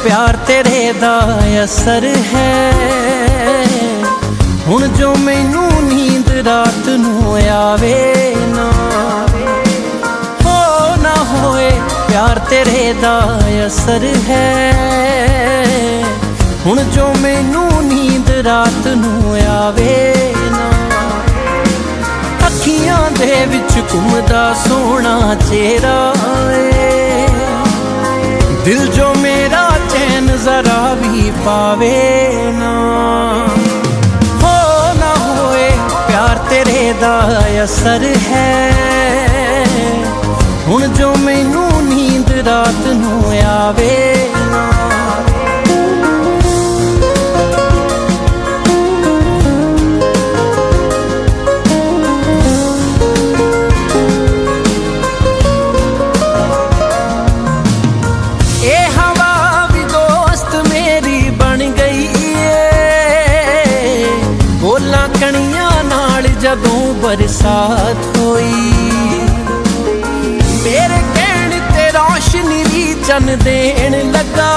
प्यार तेरे दा असर है। हुण जो मैनू नींद रात नू आवे ना, हो ना होए प्यार तेरे दा असर है। हुण जो मैनू नींद रात नू आवे ना, अखियां दे विच घुमदा सोहना चेहरा ए, दिल जो मेरा चैन जरा भी पावे ना, हो ना होए प्यार तेरे दा असर है। हुण जो मैनू नींद रात नू आवे ना। जदों बरसात होई मेरे कहण ते रोशनी भी चन देण लगा,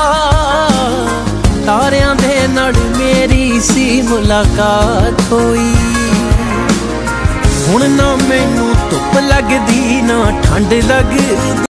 तारियां दे नाल मेरी सी मुलाकात होई। हुण ना मैनू धुप लगदी ना ठंड लगदी,